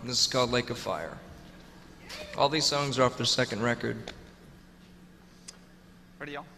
This is called Lake of Fire. All these songs are off their second record. Ready, y'all?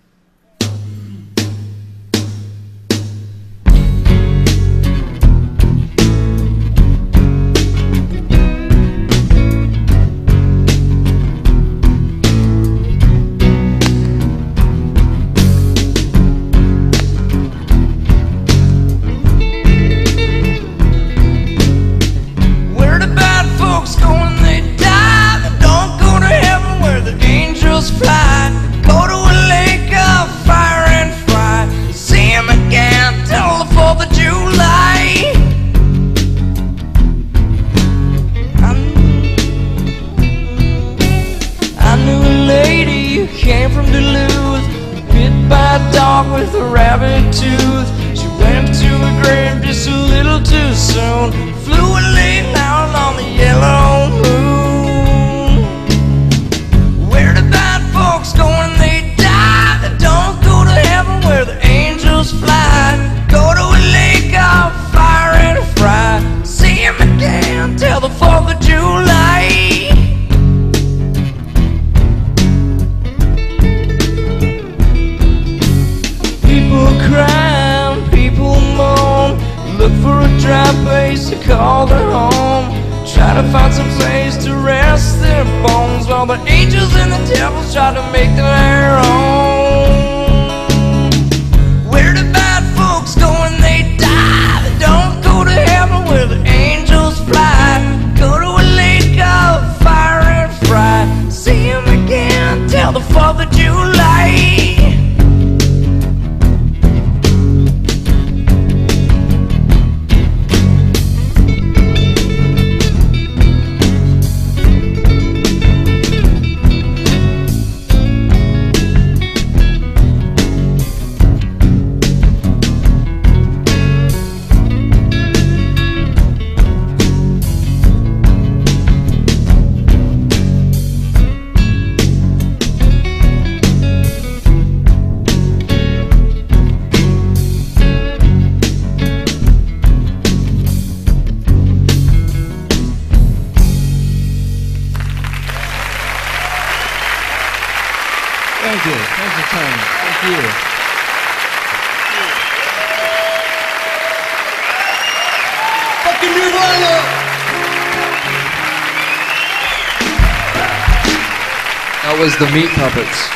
Fly, go to a lake of fire and fry. See him again till the 4th of July. I knew a lady who came from Duluth, bit by a dog with a rabbit tooth. She went to a grave just a little too soon, flew a late out on the yellow moon. Folks go when they die, they don't go to heaven where the angels fly. Go to a lake of fire and fry. See him again till the 4th of July. People cry, people moan, look for a dry place to call their home. Try to find some place to rest their bones, while the angels and the devils try to make them their own. Where do bad folks go when they die? They don't go to heaven where the angels fly. Go to a lake of fire and fry. See him again till the 4th of July. Thank you. Thanks for time. Thank you. Fucking Nirvana! That was the Meat Puppets.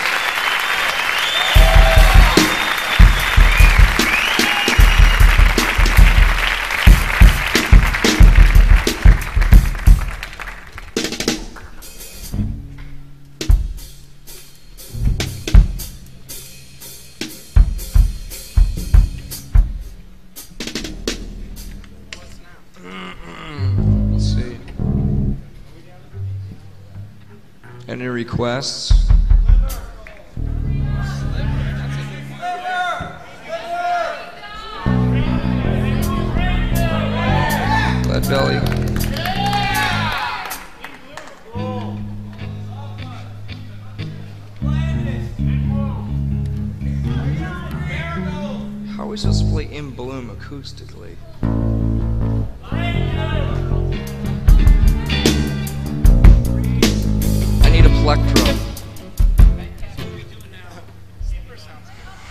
Let's see. Any requests? Lead Belly. How are we supposed to play In Bloom acoustically? I need a plectrum.